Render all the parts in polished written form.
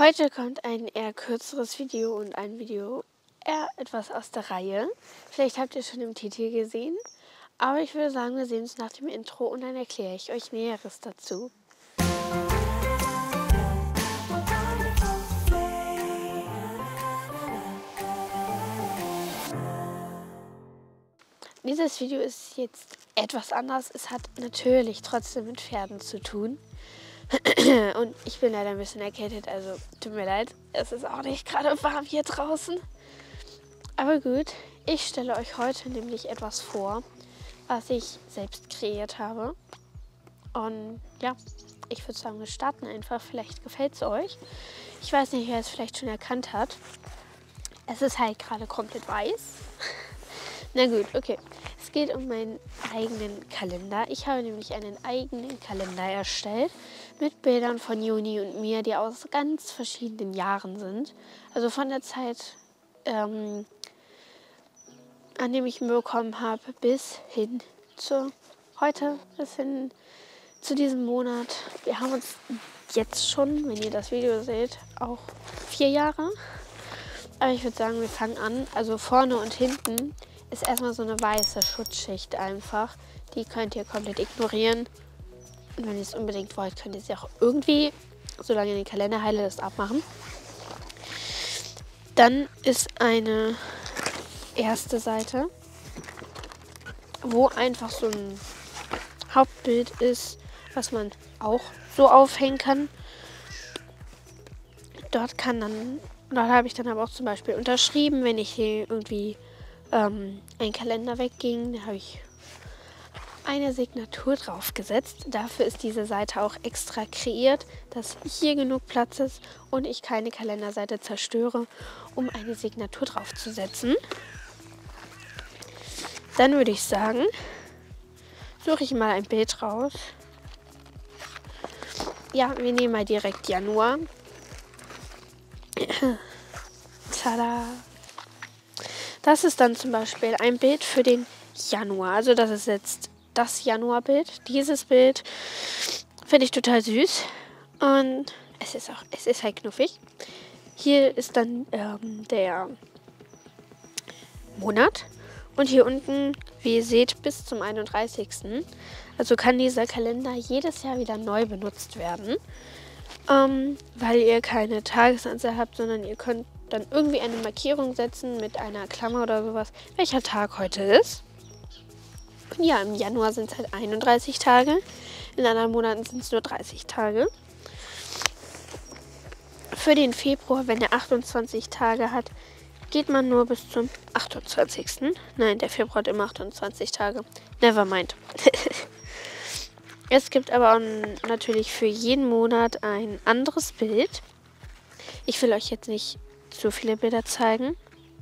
Heute kommt ein eher kürzeres Video und ein Video eher etwas aus der Reihe. Vielleicht habt ihr schon im Titel gesehen, aber ich würde sagen, wir sehen uns nach dem Intro und dann erkläre ich euch Näheres dazu. Dieses Video ist jetzt etwas anders. Es hat natürlich trotzdem mit Pferden zu tun. Und ich bin leider ein bisschen erkältet, also tut mir leid. Es ist auch nicht gerade warm hier draußen. Aber gut, ich stelle euch heute nämlich etwas vor, was ich selbst kreiert habe. Und ja, ich würde sagen, wir starten einfach. Vielleicht gefällt es euch. Ich weiß nicht, wer es vielleicht schon erkannt hat. Es ist halt gerade komplett weiß. Na gut, okay. Es geht um meinen eigenen Kalender. Ich habe nämlich einen eigenen Kalender erstellt mit Bildern von Juni und mir, die aus ganz verschiedenen Jahren sind. Also von der Zeit, an dem ich ihn bekommen habe, bis hin zu heute, bis hin zu diesem Monat. Wir haben uns jetzt schon, wenn ihr das Video seht, auch 4 Jahre. Aber ich würde sagen, wir fangen an. Also vorne und hinten ist erstmal so eine weiße Schutzschicht einfach. Die könnt ihr komplett ignorieren. Und wenn ihr es unbedingt wollt, könnt ihr sie auch irgendwie, solange ihr den Kalender heilt, das abmachen. Dann ist eine erste Seite, wo einfach so ein Hauptbild ist, was man auch so aufhängen kann. Dort habe ich dann aber auch zum Beispiel unterschrieben, wenn ich hier irgendwie ein Kalender wegging, da habe ich eine Signatur draufgesetzt. Dafür ist diese Seite auch extra kreiert, dass hier genug Platz ist und ich keine Kalenderseite zerstöre, um eine Signatur draufzusetzen. Dann würde ich sagen, suche ich mal ein Bild raus. Ja, wir nehmen mal direkt Januar. Tada! Das ist dann zum Beispiel ein Bild für den Januar. Also das ist jetzt das Januarbild. Dieses Bild finde ich total süß. Und es ist halt knuffig. Hier ist dann der Monat. Und hier unten, wie ihr seht, bis zum 31. Also kann dieser Kalender jedes Jahr wieder neu benutzt werden. Weil ihr keine Tagesanzahl habt, sondern ihr könnt dann irgendwie eine Markierung setzen mit einer Klammer oder sowas, welcher Tag heute ist. Und ja, im Januar sind es halt 31 Tage, in anderen Monaten sind es nur 30 Tage. Für den Februar, wenn er 28 Tage hat, geht man nur bis zum 28. Nein, der Februar hat immer 28 Tage. Nevermind. Es gibt aber auch natürlich für jeden Monat ein anderes Bild. Ich will euch jetzt nicht so viele Bilder zeigen,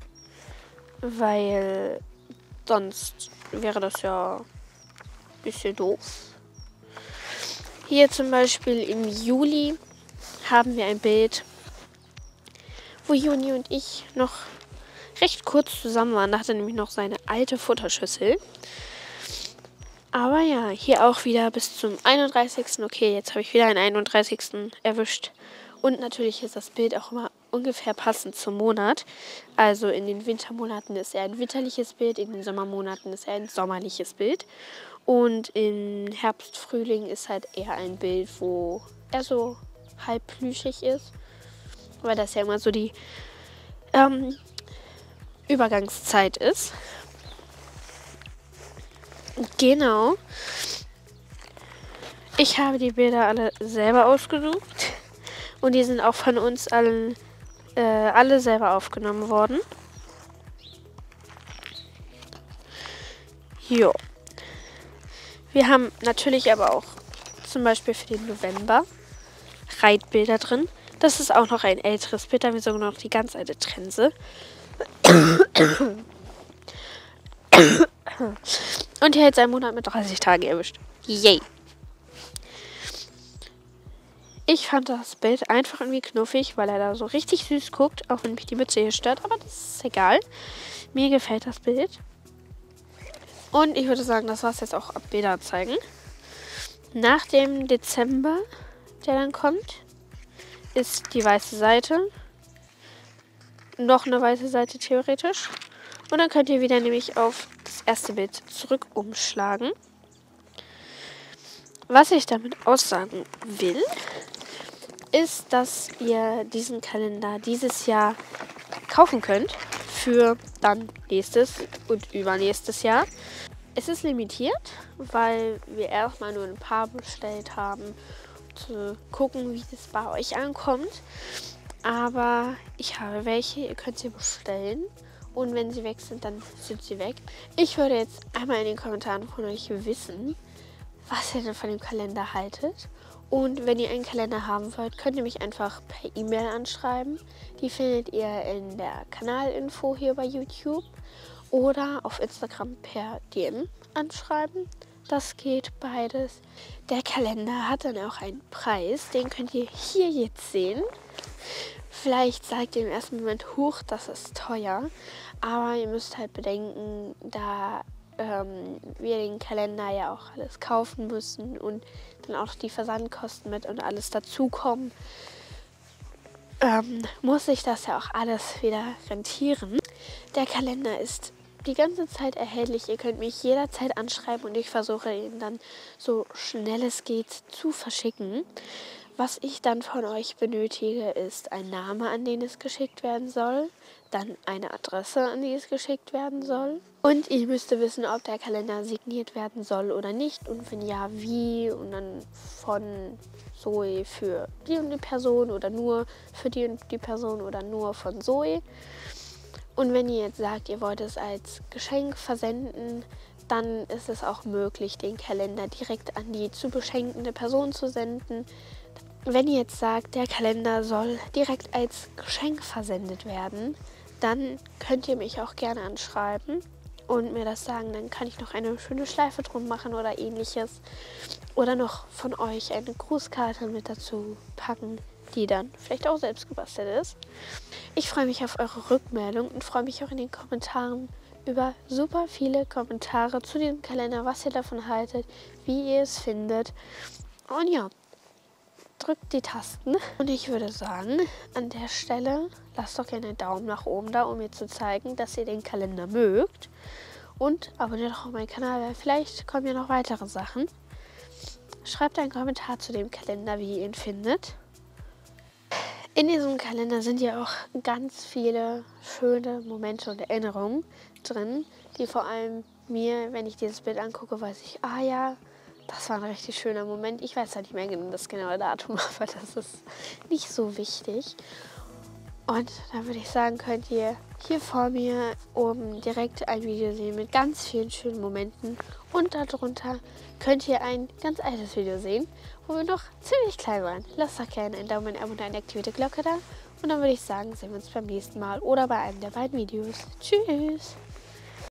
weil sonst wäre das ja ein bisschen doof. Hier zum Beispiel im Juli haben wir ein Bild, wo Juni und ich noch recht kurz zusammen waren. Da hatte nämlich noch seine alte Futterschüssel. Aber ja, hier auch wieder bis zum 31. Okay, jetzt habe ich wieder einen 31. erwischt. Und natürlich ist das Bild auch immer ungefähr passend zum Monat. Also in den Wintermonaten ist er ein winterliches Bild, in den Sommermonaten ist er ein sommerliches Bild. Und im Herbst, Frühling ist halt eher ein Bild, wo er so halb plüschig ist. Weil das ja immer so die Übergangszeit ist. Genau. Ich habe die Bilder alle selber ausgesucht. Und die sind auch von uns allen alle selber aufgenommen worden. Jo. Wir haben natürlich aber auch zum Beispiel für den November Reitbilder drin. Das ist auch noch ein älteres Bild. Da haben wir sogar noch die ganz alte Trense. Und hier jetzt ein Monat mit 30 Tagen erwischt. Yay! Ich fand das Bild einfach irgendwie knuffig, weil er da so richtig süß guckt, auch wenn mich die Mütze hier stört, aber das ist egal. Mir gefällt das Bild. Und ich würde sagen, das war es jetzt auch ab Bilder zeigen. Nach dem Dezember, der dann kommt, ist die weiße Seite. Noch eine weiße Seite theoretisch. Und dann könnt ihr wieder nämlich auf das erste Bild zurück umschlagen. Was ich damit aussagen will, ist, dass ihr diesen Kalender dieses Jahr kaufen könnt für dann nächstes und übernächstes Jahr. Es ist limitiert, weil wir erstmal nur ein paar bestellt haben, um zu gucken, wie das bei euch ankommt. Aber ich habe welche, ihr könnt sie bestellen. Und wenn sie weg sind, dann sind sie weg. Ich würde jetzt einmal in den Kommentaren von euch wissen, was ihr denn von dem Kalender haltet. Und wenn ihr einen Kalender haben wollt, könnt ihr mich einfach per E-Mail anschreiben. Die findet ihr in der Kanalinfo hier bei YouTube. Oder auf Instagram per DM anschreiben. Das geht beides. Der Kalender hat dann auch einen Preis. Den könnt ihr hier jetzt sehen. Vielleicht sagt ihr im ersten Moment, huch, das ist teuer. Aber ihr müsst halt bedenken, da wir den Kalender ja auch alles kaufen müssen und dann auch die Versandkosten mit und alles dazukommen, muss sich das ja auch alles wieder rentieren. Der Kalender ist die ganze Zeit erhältlich. Ihr könnt mich jederzeit anschreiben und ich versuche ihn dann so schnell es geht zu verschicken. Was ich dann von euch benötige, ist ein Name, an den es geschickt werden soll, dann eine Adresse, an die es geschickt werden soll. Und ich müsste wissen, ob der Kalender signiert werden soll oder nicht und wenn ja, wie. Und dann von Zoe für die und die Person oder nur für die und die Person oder nur von Zoe. Und wenn ihr jetzt sagt, ihr wollt es als Geschenk versenden, dann ist es auch möglich, den Kalender direkt an die zu beschenkende Person zu senden. Wenn ihr jetzt sagt, der Kalender soll direkt als Geschenk versendet werden, dann könnt ihr mich auch gerne anschreiben und mir das sagen. Dann kann ich noch eine schöne Schleife drum machen oder ähnliches. Oder noch von euch eine Grußkarte mit dazu packen, die dann vielleicht auch selbst gebastelt ist. Ich freue mich auf eure Rückmeldung und freue mich auch in den Kommentaren über super viele Kommentare zu diesem Kalender, was ihr davon haltet, wie ihr es findet. Und ja, drückt die Tasten. Und ich würde sagen, an der Stelle lasst doch gerne einen Daumen nach oben da, um mir zu zeigen, dass ihr den Kalender mögt. Und abonniert doch auch meinen Kanal, weil vielleicht kommen ja noch weitere Sachen. Schreibt einen Kommentar zu dem Kalender, wie ihr ihn findet. In diesem Kalender sind ja auch ganz viele schöne Momente und Erinnerungen drin, die vor allem mir, wenn ich dieses Bild angucke, weiß ich, ah ja, das war ein richtig schöner Moment. Ich weiß ja nicht mehr genau das genaue Datum, aber das ist nicht so wichtig. Und dann würde ich sagen, könnt ihr hier vor mir oben direkt ein Video sehen mit ganz vielen schönen Momenten. Und darunter könnt ihr ein ganz altes Video sehen, wo wir noch ziemlich klein waren. Lasst doch gerne einen Daumen, ein Abo und eine aktivierte Glocke da. Und dann würde ich sagen, sehen wir uns beim nächsten Mal oder bei einem der beiden Videos. Tschüss!